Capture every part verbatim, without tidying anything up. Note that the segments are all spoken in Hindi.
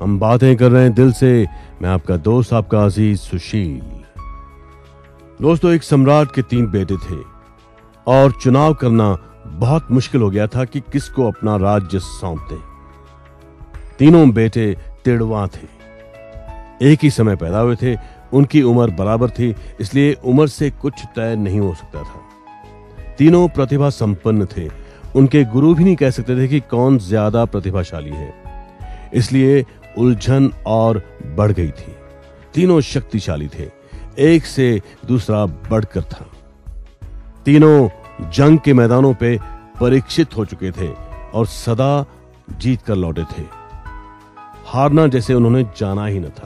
हम बातें कर रहे हैं दिल से। मैं आपका दोस्त, आपका अजीज सुशील। दोस्तों, एक सम्राट के तीन बेटे थे और चुनाव करना बहुत मुश्किल हो गया था कि किसको अपना राज्य सौंप दें। तीनों बेटे तिड़वा थे, एक ही समय पैदा हुए थे, उनकी उम्र बराबर थी, इसलिए उम्र से कुछ तय नहीं हो सकता था। तीनों प्रतिभा संपन्न थे, उनके गुरु भी नहीं कह सकते थे कि कौन ज्यादा प्रतिभाशाली है, इसलिए उलझन और बढ़ गई थी। तीनों शक्तिशाली थे, एक से दूसरा बढ़कर था। तीनों जंग के मैदानों पे परीक्षित हो चुके थे और सदा जीत कर लौटे थे। हारना जैसे उन्होंने जाना ही न था।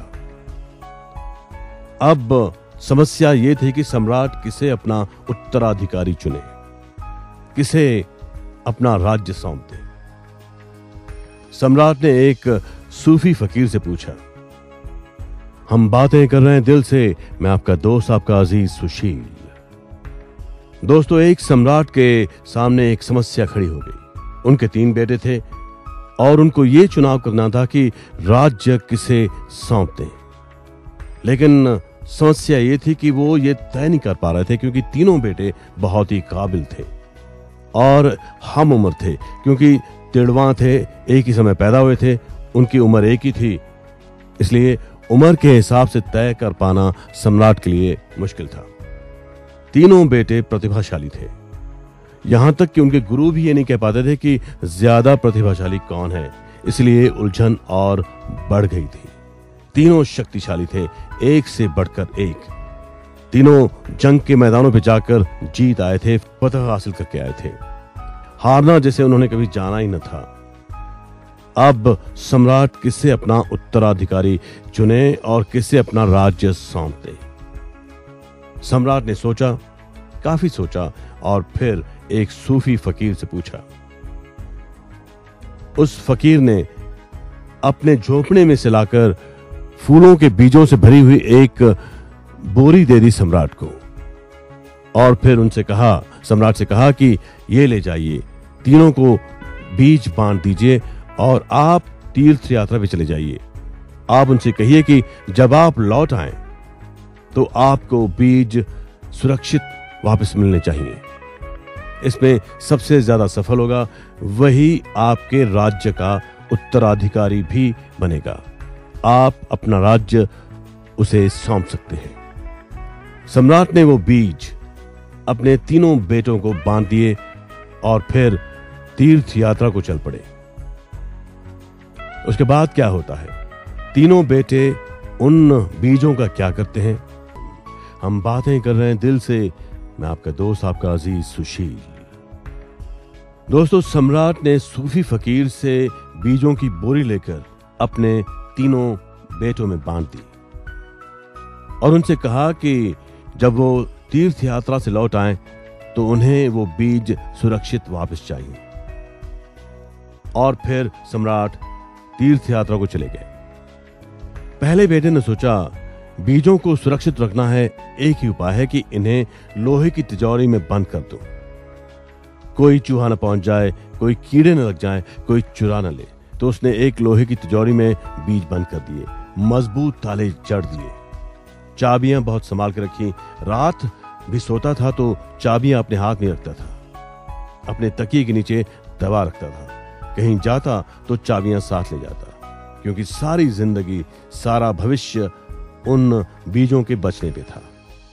अब समस्या यह थी कि सम्राट किसे अपना उत्तराधिकारी चुने, किसे अपना राज्य सौंप दे। सम्राट ने एक सूफी फकीर से पूछा। हम बातें कर रहे हैं दिल से। मैं आपका दोस्त, आपका अजीज सुशील। दोस्तों, एक सम्राट के सामने एक समस्या खड़ी हो गई। उनके तीन बेटे थे और उनको यह चुनाव करना था कि राज्य किसे सौंप दें। लेकिन समस्या यह थी कि वो ये तय नहीं कर पा रहे थे, क्योंकि तीनों बेटे बहुत ही काबिल थे और हम उम्र थे, क्योंकि तिड़वा थे, एक ही समय पैदा हुए थे, उनकी उम्र एक ही थी, इसलिए उम्र के हिसाब से तय कर पाना सम्राट के लिए मुश्किल था। तीनों बेटे प्रतिभाशाली थे, यहां तक कि उनके गुरु भी ये नहीं कह पाते थे कि ज्यादा प्रतिभाशाली कौन है, इसलिए उलझन और बढ़ गई थी। तीनों शक्तिशाली थे, एक से बढ़कर एक। तीनों जंग के मैदानों पर जाकर जीत आए थे, फतह हासिल करके आए थे। हारना जैसे उन्होंने कभी जाना ही न था। अब सम्राट किसे अपना उत्तराधिकारी चुने और किसे अपना राज्य सौंप दे। सम्राट ने सोचा, काफी सोचा, और फिर एक सूफी फकीर से पूछा। उस फकीर ने अपने झोंपड़े में से लाकर फूलों के बीजों से भरी हुई एक बोरी दे दी सम्राट को और फिर उनसे कहा, सम्राट से कहा कि ये ले जाइए, तीनों को बीज बांट दीजिए और आप तीर्थ यात्रा पे चले जाइए। आप उनसे कहिए कि जब आप लौट आए तो आपको बीज सुरक्षित वापस मिलने चाहिए। इसमें सबसे ज्यादा सफल होगा वही आपके राज्य का उत्तराधिकारी भी बनेगा। आप अपना राज्य उसे सौंप सकते हैं। सम्राट ने वो बीज अपने तीनों बेटों को बांध दिए और फिर तीर्थ यात्रा को चल पड़े। उसके बाद क्या होता है, तीनों बेटे उन बीजों का क्या करते हैं? हम बातें कर रहे हैं दिल से। मैं आपका दोस्त, आपका अजीज सुशील। दोस्तों, सम्राट ने सूफी फकीर से बीजों की बोरी लेकर अपने तीनों बेटों में बांध दी और उनसे कहा कि जब वो तीर्थ यात्रा से लौट आए तो उन्हें वो बीज सुरक्षित वापस चाहिए। और फिर सम्राट तीर्थ यात्रा को चले गए। पहले बेटे ने सोचा, बीजों को सुरक्षित रखना है, एक ही उपाय है कि इन्हें लोहे की तिजोरी में बंद कर दो, कोई चूहा न पहुंच जाए, कोई कीड़े न लग जाए, कोई चुरा न ले। तो उसने एक लोहे की तिजोरी में बीज बंद कर दिए, मजबूत ताले जड़ दिए, चाबियां बहुत संभाल के रखी। रात भी सोता था तो चाबियां अपने हाथ में रखता था, अपने तकिए के नीचे दबा रखता था। कहीं जाता तो चाबियां साथ ले जाता, क्योंकि सारी जिंदगी, सारा भविष्य उन बीजों के बचने पे था।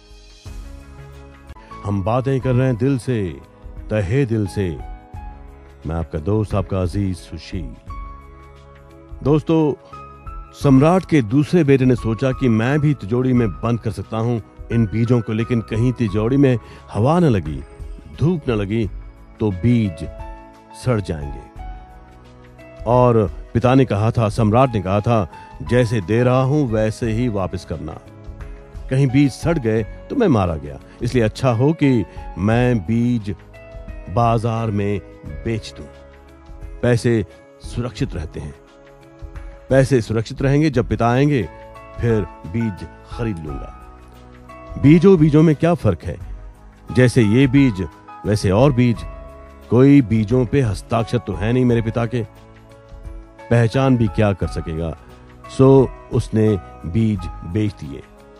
हम बातें कर रहे हैं दिल से, तहे दिल से। मैं आपका दोस्त, आपका अजीज सुशील। दोस्तों, सम्राट के दूसरे बेटे ने सोचा कि मैं भी तिजोरी में बंद कर सकता हूं इन बीजों को, लेकिन कहीं तिजोरी में हवा न लगी, धूप न लगी तो बीज सड़ जाएंगे। और पिता ने कहा था, सम्राट ने कहा था, जैसे दे रहा हूं वैसे ही वापस करना। कहीं बीज सड़ गए तो मैं मारा गया, इसलिए अच्छा हो कि मैं बीज बाजार में बेच दूं। पैसे सुरक्षित रहते हैं, पैसे सुरक्षित रहेंगे, जब पिता आएंगे फिर बीज खरीद लूंगा। बीजों बीजों में क्या फर्क है, जैसे ये बीज वैसे और बीज। कोई बीजों पे हस्ताक्षर तो है नहीं मेरे पिता के, पहचान भी क्या कर सकेगा। सो उसने बीज बेच दिए।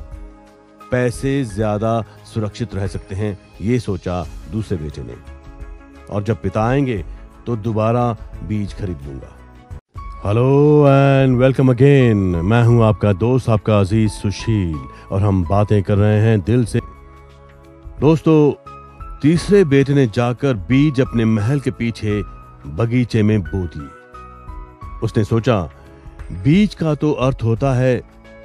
पैसे ज्यादा सुरक्षित रह सकते हैं, ये सोचा दूसरे बेटे ने, और जब पिता आएंगे तो दोबारा बीज खरीद लूंगा। Hello and welcome again. मैं हूं आपका दोस्त, आपका अजीज सुशील, और हम बातें कर रहे हैं दिल से। दोस्तों, तीसरे बेटे ने जाकर बीज अपने महल के पीछे बगीचे में बो दिए। उसने सोचा, बीज का तो अर्थ होता है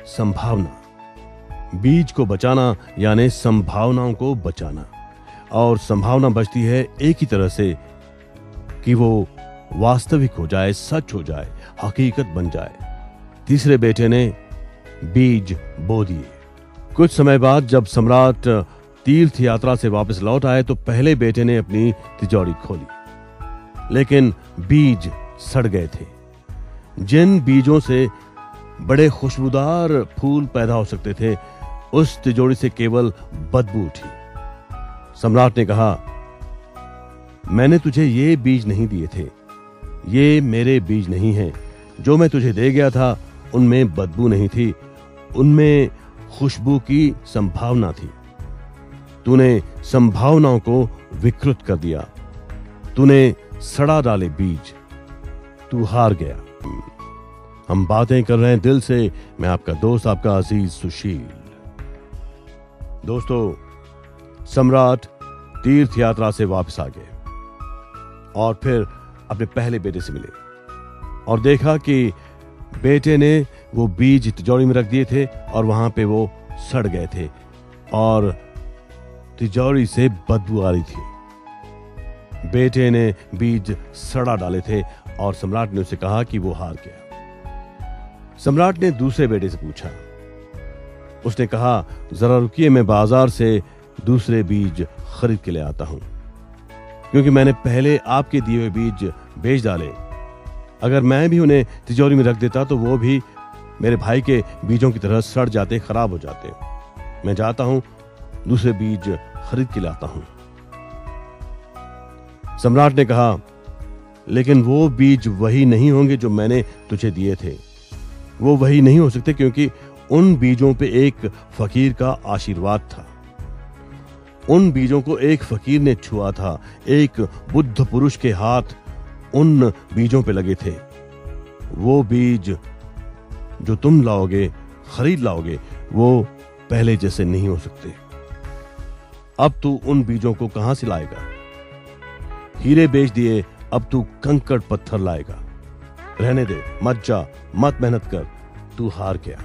संभावना। बीज को बचाना यानी संभावनाओं को बचाना, और संभावना बचती है एक ही तरह से कि वो वास्तविक हो जाए, सच हो जाए, हकीकत बन जाए। तीसरे बेटे ने बीज बो दिए। कुछ समय बाद जब सम्राट तीर्थ यात्रा से वापस लौट आए तो पहले बेटे ने अपनी तिजोरी खोली, लेकिन बीज सड़ गए थे। जिन बीजों से बड़े खुशबूदार फूल पैदा हो सकते थे, उस तिजोरी से केवल बदबू उठी। सम्राट ने कहा, मैंने तुझे ये बीज नहीं दिए थे, ये मेरे बीज नहीं हैं। जो मैं तुझे दे गया था उनमें बदबू नहीं थी, उनमें खुशबू की संभावना थी। तूने संभावनाओं को विकृत कर दिया, तूने सड़ा डाले बीज, तू हार गया। हम बातें कर रहे हैं दिल से। मैं आपका दोस्त, आपका अजीज सुशील। दोस्तों, सम्राट तीर्थ यात्रा से वापस आ गए और फिर अपने पहले बेटे से मिले और देखा कि बेटे ने वो बीज तिजोरी में रख दिए थे और वहां पे वो सड़ गए थे और तिजोरी से बदबू आ रही थी। बेटे ने बीज सड़ा डाले थे और सम्राट ने उसे कहा कि वो हार गया। सम्राट ने दूसरे बेटे से पूछा। उसने कहा, जरा रुकिए, मैं बाजार से दूसरे बीज खरीद के ले आता हूं, क्योंकि मैंने पहले आपके दिए हुए बीज बेच डाले। अगर मैं भी उन्हें तिजोरी में रख देता तो वो भी मेरे भाई के बीजों की तरह सड़ जाते, खराब हो जाते। मैं जाता हूं, दूसरे बीज खरीद के लाता हूं। सम्राट ने कहा, लेकिन वो बीज वही नहीं होंगे जो मैंने तुझे दिए थे। वो वही नहीं हो सकते, क्योंकि उन बीजों पे एक फकीर का आशीर्वाद था। उन बीजों को एक फकीर ने छुआ था। एक बुद्ध पुरुष के हाथ उन बीजों पे लगे थे। वो बीज जो तुम लाओगे, खरीद लाओगे, वो पहले जैसे नहीं हो सकते। अब तू उन बीजों को कहां से लाएगा? हीरे बेच दिए, अब तू कंकड़ पत्थर लाएगा। रहने दे, मत जा, मत मेहनत कर, तू हार गया।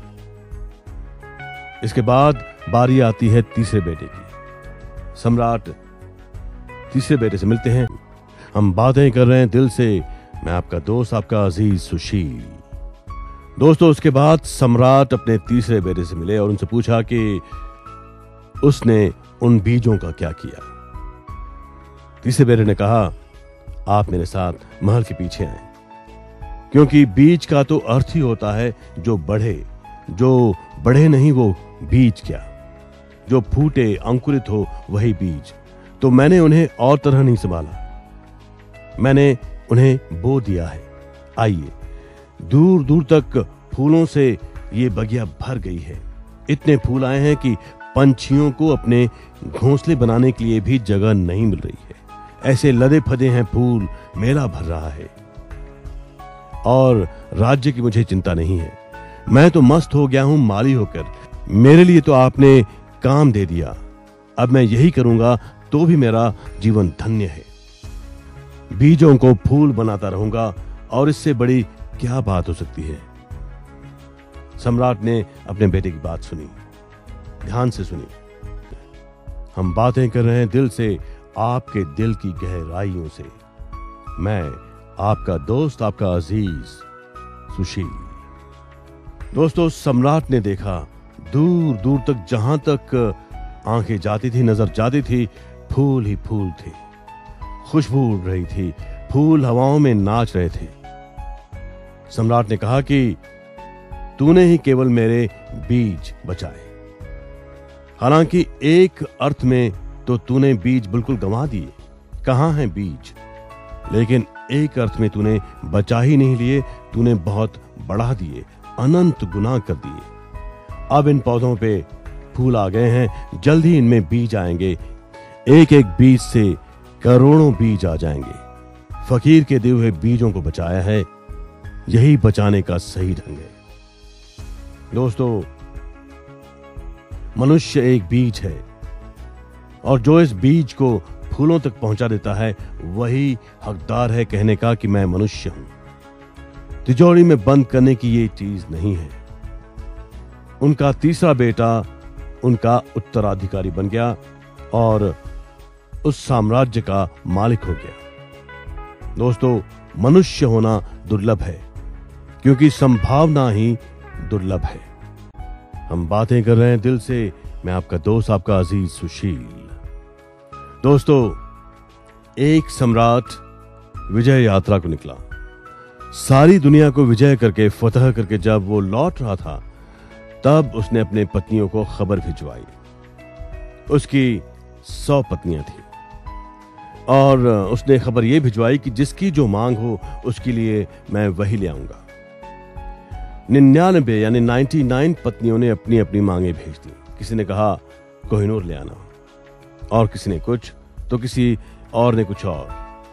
इसके बाद बारी आती है तीसरे बेटे की। सम्राट तीसरे बेटे से मिलते हैं। हम बातें कर रहे हैं दिल से। मैं आपका दोस्त, आपका अजीज सुशील। दोस्तों, उसके बाद सम्राट अपने तीसरे बेटे से मिले और उनसे पूछा कि उसने उन बीजों का क्या किया। तीसरे बेटे ने कहा, आप मेरे साथ महल के पीछे आए, क्योंकि बीज का तो अर्थ ही होता है जो बढ़े। जो बढ़े नहीं वो बीज क्या, जो फूटे, अंकुरित हो, वही बीज। तो मैंने उन्हें और तरह नहीं संभाला, मैंने उन्हें बो दिया है। आइए, दूर दूर तक फूलों से ये बगिया भर गई है। इतने फूल आए हैं कि पंछियों को अपने घोंसले बनाने के लिए भी जगह नहीं मिल रही है। ऐसे लदे फदे हैं फूल, मेला भर रहा है। और राज्य की मुझे चिंता नहीं है। मैं तो मस्त हो गया हूं माली होकर। मेरे लिए तो आपने काम दे दिया। अब मैं यही करूंगा तो भी मेरा जीवन धन्य है। बीजों को फूल बनाता रहूंगा, और इससे बड़ी क्या बात हो सकती है। सम्राट ने अपने बेटे की बात सुनी, ध्यान से सुनी। हम बातें कर रहे हैं दिल से, आपके दिल की गहराइयों से। मैं आपका दोस्त, आपका अजीज सुशील। दोस्तों, सम्राट ने देखा दूर दूर तक, जहां तक आंखें जाती थी, नजर जाती थी, फूल ही फूल थे। खुशबू उड़ रही थी, फूल हवाओं में नाच रहे थे। सम्राट ने कहा कि तूने ही केवल मेरे बीज बचाए। हालांकि एक अर्थ में तो तूने बीज बिल्कुल गंवा दिए, कहां हैं बीज। लेकिन एक अर्थ में तूने बचा ही नहीं लिए, तूने बहुत बढ़ा दिए, अनंत गुनाह कर दिए। अब इन पौधों पे फूल आ गए हैं, जल्द ही इनमें बीज आएंगे। एक एक बीज से करोड़ों बीज आ जाएंगे। फकीर के दिए हुए बीजों को बचाया है, यही बचाने का सही ढंग है। दोस्तों, मनुष्य एक बीज है और जो इस बीज को फूलों तक पहुंचा देता है वही हकदार है कहने का कि मैं मनुष्य हूं। तिजोरी में बंद करने की ये चीज नहीं है। उनका तीसरा बेटा उनका उत्तराधिकारी बन गया और उस साम्राज्य का मालिक हो गया। दोस्तों, मनुष्य होना दुर्लभ है क्योंकि संभावना ही दुर्लभ है। हम बातें कर रहे हैं दिल से, मैं आपका दोस्त, आपका अजीज सुशील। दोस्तों, एक सम्राट विजय यात्रा को निकला। सारी दुनिया को विजय करके, फतह करके जब वो लौट रहा था तब उसने अपने पत्नियों को खबर भिजवाई। उसकी सौ पत्नियां थी और उसने खबर यह भिजवाई कि जिसकी जो मांग हो उसके लिए मैं वही ले आऊंगा। निन्यानबे यानी नाइन्टी नाइन पत्नियों ने अपनी अपनी मांगे भेज दी। किसी ने कहा कोहिनूर ले आना, और किसी ने कुछ, तो किसी और ने कुछ और।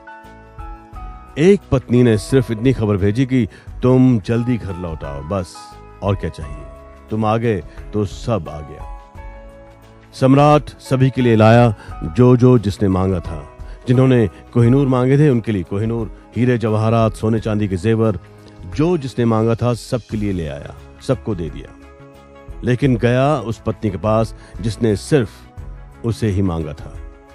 एक पत्नी ने सिर्फ इतनी खबर भेजी कि तुम जल्दी घर लौट आओ, बस, और क्या चाहिए। तुम आ गए तो सब आ गया। सम्राट सभी के लिए लाया जो जो जिसने मांगा था। जिन्होंने कोहिनूर मांगे थे उनके लिए कोहिनूर, हीरे जवाहरात, सोने चांदी के जेवर, जो जिसने मांगा था सबके लिए ले आया, सबको दे दिया। लेकिन गया उस पत्नी के पास जिसने सिर्फ उसे ही मांगा था।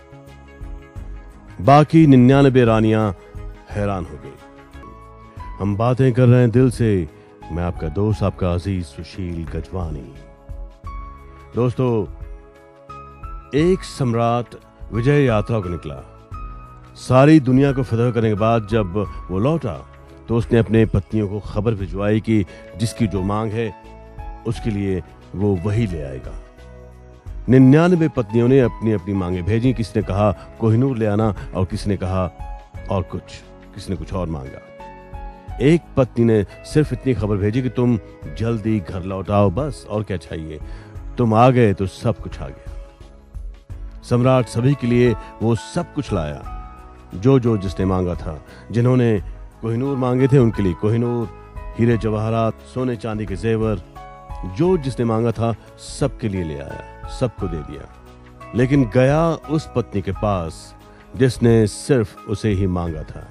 बाकी निन्यानबे रानियां हैरान हो गई। हम बातें कर रहे हैं दिल से, मैं आपका दोस्त, आपका अजीज सुशील गजवानी। दोस्तों, एक सम्राट विजय यात्रा को निकला। सारी दुनिया को फतह करने के बाद जब वो लौटा तो उसने अपने पत्नियों को खबर भिजवाई कि जिसकी जो मांग है उसके लिए वो वही ले आएगा। निन्यानबे पत्नियों ने अपनी अपनी मांगे भेजी। किसी ने कहा कोहिनूर ले आना और किसी ने कहा और कुछ, किसी ने कुछ और मांगा। एक पत्नी ने सिर्फ इतनी खबर भेजी कि तुम जल्दी घर लौट आओ, बस, और क्या चाहिए। तुम आ गए तो सब कुछ आ गया। सम्राट सभी के लिए वो सब कुछ लाया जो जो जिसने मांगा था। जिन्होंने कोहिनूर मांगे थे उनके लिए कोहिनूर, हीरे जवाहरात, सोने चांदी के जेवर, जो जिसने मांगा था सबके लिए ले आया, सबको दे दिया। लेकिन गया उस पत्नी के पास जिसने सिर्फ उसे ही मांगा था।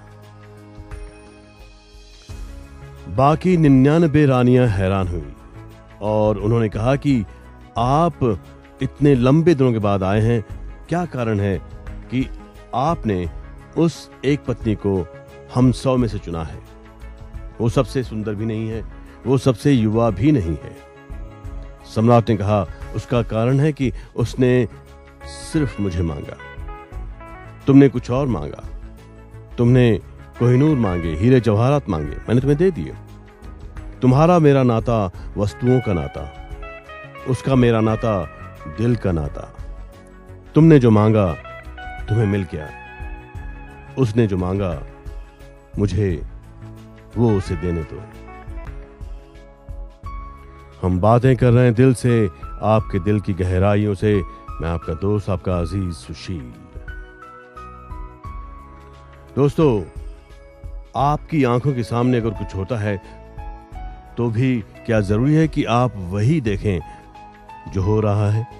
बाकी निन्यानबे रानियां हैरान हुई और उन्होंने कहा कि आप इतने लंबे दिनों के बाद आए हैं, क्या कारण है कि आपने उस एक पत्नी को हम सौ में से चुना है। वो सबसे सुंदर भी नहीं है, वो सबसे युवा भी नहीं है। सम्राट ने कहा उसका कारण है कि उसने सिर्फ मुझे मांगा, तुमने कुछ और मांगा। तुमने कोहिनूर मांगे, हीरे जवाहरात मांगे, मैंने तुम्हें दे दिए। तुम्हारा मेरा नाता वस्तुओं का नाता, उसका मेरा नाता दिल का नाता। तुमने जो मांगा तुम्हें मिल गया, उसने जो मांगा मुझे वो उसे देने दो। हम बातें कर रहे हैं दिल से, आपके दिल की गहराइयों से। मैं आपका दोस्त, आपका अजीज सुशील। दोस्तों, आपकी आंखों के सामने अगर कुछ होता है तो भी क्या जरूरी है कि आप वही देखें जो हो रहा है।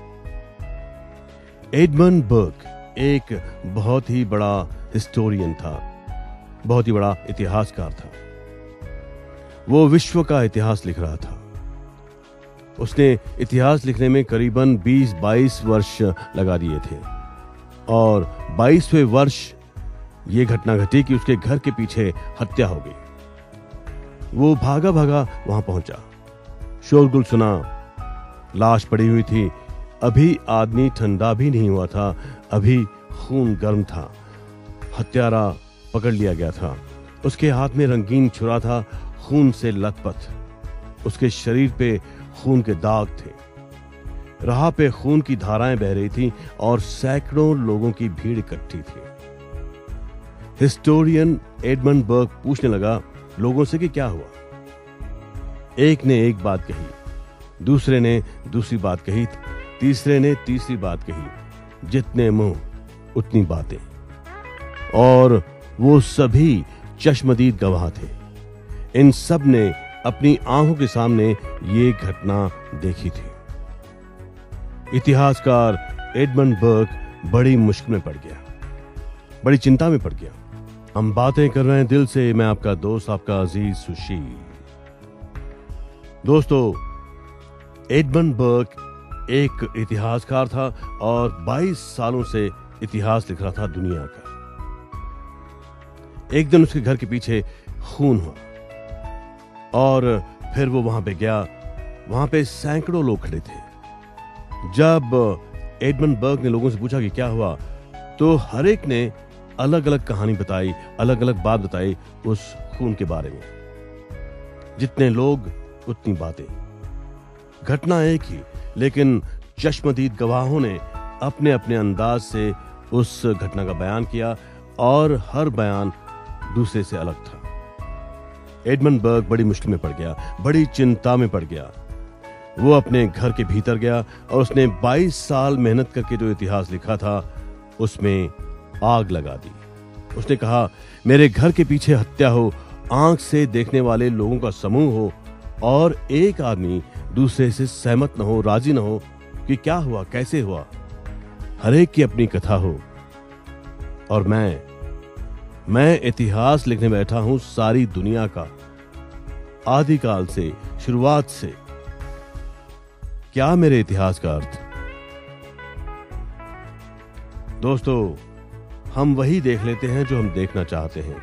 एडमंड बर्क एक बहुत ही बड़ा हिस्टोरियन था, बहुत ही बड़ा इतिहासकार था। वो विश्व का इतिहास लिख रहा था। उसने इतिहास लिखने में करीबन बीस बाईस वर्ष लगा दिए थे और बाईसवें वर्ष ये घटना घटी कि उसके घर के पीछे हत्या हो गई। वो भागा भागा वहां पहुंचा, शोरगुल सुना, लाश पड़ी हुई थी। अभी आदमी ठंडा भी नहीं हुआ था, अभी खून गर्म था। हत्यारा पकड़ लिया गया था। उसके हाथ में रंगीन छुरा था, खून से लथपथ। उसके शरीर पे खून के दाग थे। राह पे खून की धाराएं बह रही थी और सैकड़ों लोगों की भीड़ इकट्ठी थी। हिस्टोरियन एडमंड बर्क पूछने लगा लोगों से कि क्या हुआ। एक ने एक बात कही, दूसरे ने दूसरी बात कही, तीसरे ने तीसरी बात कही। जितने मुंह उतनी बातें, और वो सभी चश्मदीद गवाह थे। इन सब ने अपनी आंखों के सामने ये घटना देखी थी। इतिहासकार एडमंड बर्क बड़ी मुश्किल में पड़ गया, बड़ी चिंता में पड़ गया। हम बातें कर रहे हैं दिल से, मैं आपका दोस्त, आपका अजीज सुशील। दोस्तों, एडमंड बर्क एक इतिहासकार था और बाईस सालों से इतिहास लिख रहा था दुनिया का। एक दिन उसके घर के पीछे खून हुआ और फिर वो वहां पे गया। वहां पे सैकड़ों लोग खड़े थे। जब एडमंड बर्क ने लोगों से पूछा कि क्या हुआ, तो हर एक ने अलग अलग कहानी बताई, अलग अलग बात बताई उस खून के बारे में। जितने लोग उतनी बातें। घटना एक ही, लेकिन चश्मदीद गवाहों ने अपने अपने अंदाज से उस घटना का बयान किया और हर बयान दूसरे से अलग था। एडमंड बर्क बड़ी मुश्किल में पड़ गया, बड़ी चिंता में पड़ गया। वो अपने घर के भीतर गया और उसने बाईस साल मेहनत करके जो इतिहास लिखा था उसमें आग लगा दी। उसने कहा, मेरे घर के पीछे हत्या हो, आंख से देखने वाले लोगों का समूह हो और एक आदमी दूसरे से सहमत न हो, राजी न हो कि क्या हुआ, कैसे हुआ। हर एक की अपनी कथा हो और मैं मैं इतिहास लिखने बैठा हूं सारी दुनिया का, आदिकाल से, शुरुआत से। क्या मेरे इतिहास का अर्थ? दोस्तों, हम वही देख लेते हैं जो हम देखना चाहते हैं।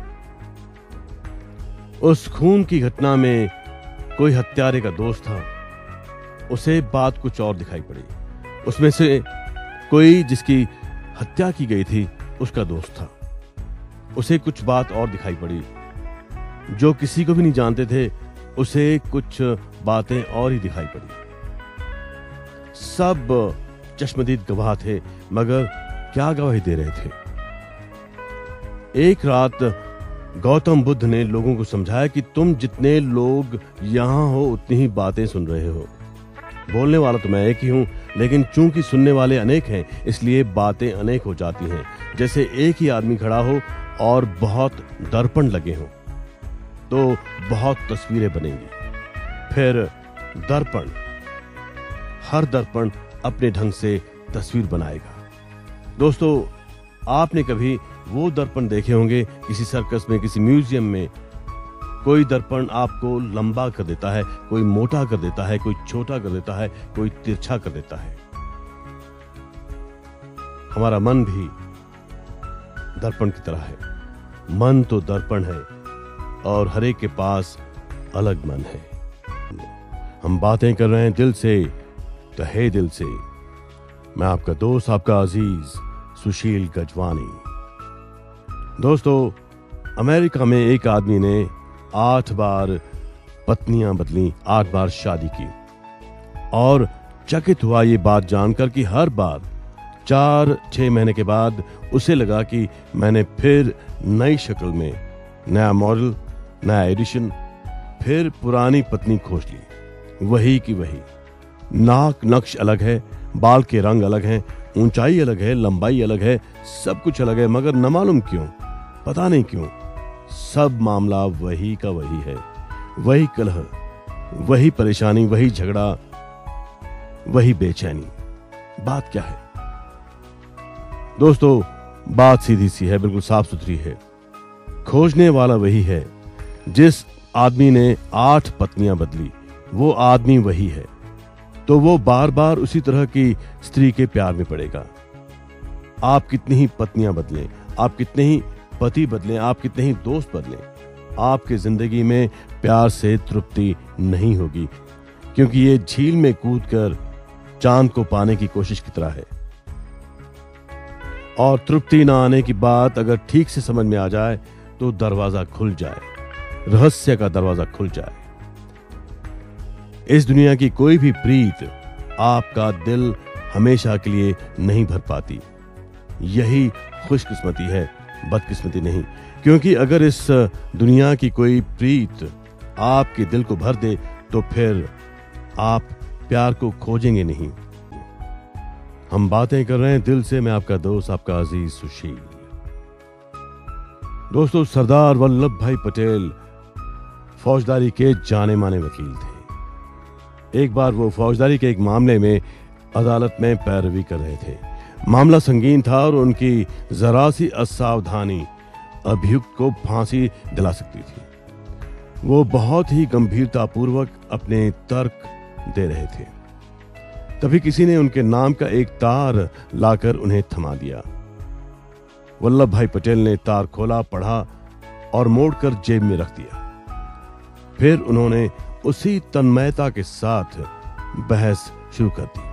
उस खून की घटना में कोई हत्यारे का दोस्त था, उसे बात कुछ और दिखाई पड़ी। उसमें से कोई जिसकी हत्या की गई थी उसका दोस्त था, उसे कुछ बात और दिखाई पड़ी। जो किसी को भी नहीं जानते थे उसे कुछ बातें और ही दिखाई पड़ी। सब चश्मदीद गवाह थे, मगर क्या गवाही दे रहे थे? एक रात गौतम बुद्ध ने लोगों को समझाया कि तुम जितने लोग यहां हो उतनी ही बातें सुन रहे हो। बोलने वाला तो मैं एक ही हूं, लेकिन चूंकि सुनने वाले अनेक हैं, इसलिए बातें अनेक हो जाती हैं। जैसे एक ही आदमी खड़ा हो और बहुत दर्पण लगे हों, तो बहुत तस्वीरें बनेंगी। फिर दर्पण, हर दर्पण अपने ढंग से तस्वीर बनाएगा। दोस्तों, आपने कभी वो दर्पण देखे होंगे किसी सर्कस में, किसी म्यूजियम में। कोई दर्पण आपको लंबा कर देता है, कोई मोटा कर देता है, कोई छोटा कर देता है, कोई तिरछा कर देता है। हमारा मन भी दर्पण की तरह है। मन तो दर्पण है और हर एक के पास अलग मन है। हम बातें कर रहे हैं दिल से, तहे दिल से। मैं आपका दोस्त, आपका अजीज सुशील गजवानी। दोस्तों, अमेरिका में एक आदमी ने आठ बार पत्नियां बदली, आठ बार शादी की, और चकित हुआ ये बात जानकर कि हर बार चार छह महीने के बाद उसे लगा कि मैंने फिर नई शक्ल में, नया मॉडल, नया एडिशन, फिर पुरानी पत्नी खोज ली। वही की वही। नाक नक्श अलग है, बाल के रंग अलग हैं, ऊंचाई अलग है, लंबाई अलग है, सब कुछ अलग है, मगर न मालूम क्यों, पता नहीं क्यों, सब मामला वही का वही है। वही कलह, वही परेशानी, वही झगड़ा, वही बेचैनी। बात क्या है? दोस्तों, बात सीधी सी है, बिल्कुल साफ सुथरी है। खोजने वाला वही है। जिस आदमी ने आठ पत्नियां बदली, वो आदमी वही है, तो वो बार बार उसी तरह की स्त्री के प्यार में पड़ेगा। आप कितनी ही पत्नियां बदलें, आप कितने ही पति बदलें, आप कितने ही दोस्त बदलें, आपकी जिंदगी में प्यार से तृप्ति नहीं होगी, क्योंकि ये झील में कूदकर चांद को पाने की कोशिश की तरह है। और तृप्ति ना आने की बात अगर ठीक से समझ में आ जाए तो दरवाजा खुल जाए, रहस्य का दरवाजा खुल जाए। इस दुनिया की कोई भी प्रीत आपका दिल हमेशा के लिए नहीं भर पाती। यही खुशकिस्मती है, बदकिस्मती नहीं। क्योंकि अगर इस दुनिया की कोई प्रीत आपके दिल को भर दे तो फिर आप प्यार को खोजेंगे नहीं। हम बातें कर रहे हैं दिल से, मैं आपका दोस्त, आपका अजीज सुशील। दोस्तों, सरदार वल्लभ भाई पटेल फौजदारी के जाने माने वकील थे। एक बार वो फौजदारी के एक मामले में अदालत में पैरवी कर रहे थे। मामला संगीन था और उनकी जरा सी असावधानी अभियुक्त को फांसी दिला सकती थी। वो बहुत ही गंभीरतापूर्वक अपने तर्क दे रहे थे। तभी किसी ने उनके नाम का एक तार लाकर उन्हें थमा दिया। वल्लभ भाई पटेल ने तार खोला, पढ़ा और मोड़कर जेब में रख दिया। फिर उन्होंने उसी तन्मयता के साथ बहस शुरू कर दी।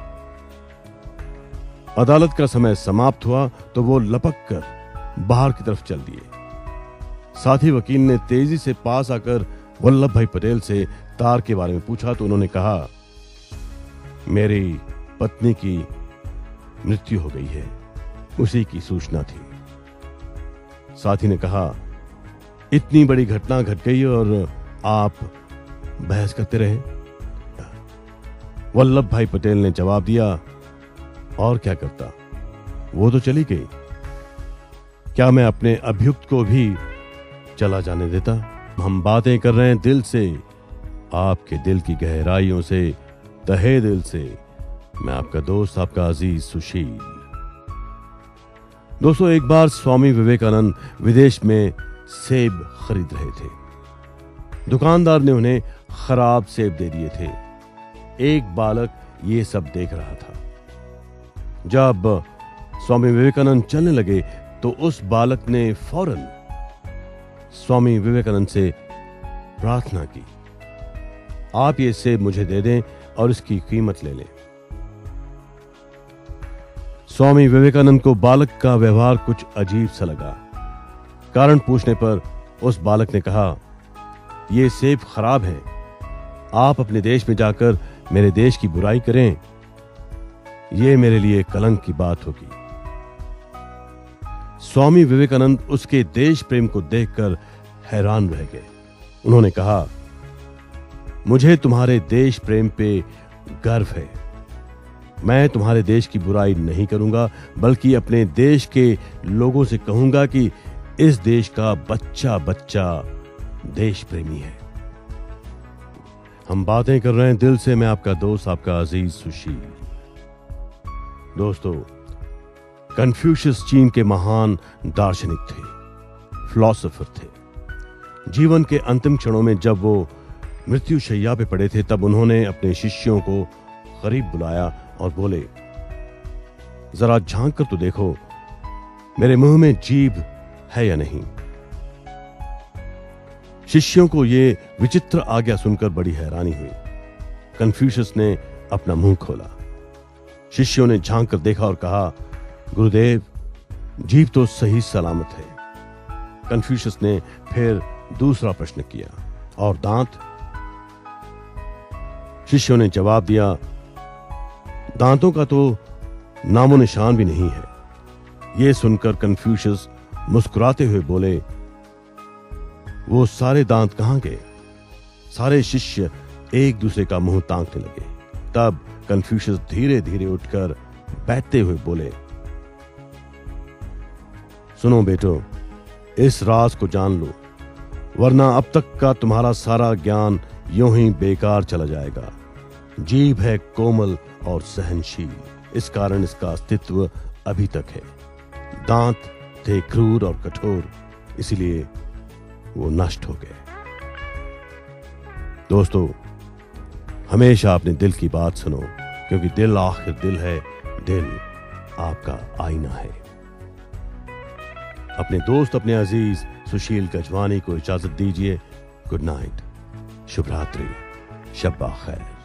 अदालत का समय समाप्त हुआ तो वो लपक कर बाहर की तरफ चल दिए। साथ ही वकील ने तेजी से पास आकर वल्लभ भाई पटेल से तार के बारे में पूछा तो उन्होंने कहा, मेरी पत्नी की मृत्यु हो गई है, उसी की सूचना थी। साथी ने कहा, इतनी बड़ी घटना घट गई और आप बहस करते रहे। वल्लभ भाई पटेल ने जवाब दिया, और क्या करता, वो तो चली गई, क्या मैं अपने अभियुक्त को भी चला जाने देता? हम बातें कर रहे हैं दिल से, आपके दिल की गहराइयों से, तहे दिल से, मैं आपका दोस्त, आपका अजीज सुशील। दोस्तों, एक बार स्वामी विवेकानंद विदेश में सेब खरीद रहे थे। दुकानदार ने उन्हें खराब सेब दे दिए थे। एक बालक ये सब देख रहा था। जब स्वामी विवेकानंद चलने लगे तो उस बालक ने फौरन स्वामी विवेकानंद से प्रार्थना की, आप ये सेब मुझे दे दें और इसकी कीमत ले लें। स्वामी विवेकानंद को बालक का व्यवहार कुछ अजीब सा लगा। कारण पूछने पर उस बालक ने कहा, ये सेब खराब हैं, आप अपने देश में जाकर मेरे देश की बुराई करें, ये मेरे लिए कलंक की बात होगी। स्वामी विवेकानंद उसके देश प्रेम को देखकर हैरान रह गए। उन्होंने कहा, मुझे तुम्हारे देश प्रेम पे गर्व है। मैं तुम्हारे देश की बुराई नहीं करूंगा, बल्कि अपने देश के लोगों से कहूंगा कि इस देश का बच्चा बच्चा देश प्रेमी है। हम बातें कर रहे हैं दिल से, मैं आपका दोस्त, आपका अजीज सुशील। दोस्तों, कन्फ्यूशियस चीन के महान दार्शनिक थे, फिलॉसफर थे। जीवन के अंतिम क्षणों में जब वो मृत्यु शैया पे पड़े थे, तब उन्होंने अपने शिष्यों को करीब बुलाया और बोले, जरा झांक कर तो देखो, मेरे मुंह में जीभ है या नहीं। शिष्यों को ये विचित्र आज्ञा सुनकर बड़ी हैरानी हुई। कन्फ्यूशियस ने अपना मुंह खोला। शिष्यों ने झांक कर देखा और कहा, गुरुदेव, जीभ तो सही सलामत है। कन्फ्यूशियस ने फिर दूसरा प्रश्न किया, और दांत? शिष्यों ने जवाब दिया, दांतों का तो नामो निशान भी नहीं है। यह सुनकर कन्फ्यूशियस मुस्कुराते हुए बोले, वो सारे दांत कहां गए? सारे शिष्य एक दूसरे का मुंह ताकने लगे। तब कन्फ्यूशियस धीरे धीरे उठकर बैठते हुए बोले, सुनो बेटो, इस राज को जान लो, वरना अब तक का तुम्हारा सारा ज्ञान यूं ही बेकार चला जाएगा। जीभ है कोमल और सहनशील, इस कारण इसका अस्तित्व अभी तक है। दांत थे क्रूर और कठोर, इसलिए वो नष्ट हो गए। दोस्तों, हमेशा अपने दिल की बात सुनो, क्योंकि दिल आखिर दिल है, दिल आपका आईना है। अपने दोस्त, अपने अजीज सुशील गजवानी को इजाजत दीजिए। गुड नाइट, शुभ रात्रि, शब्बा खैर।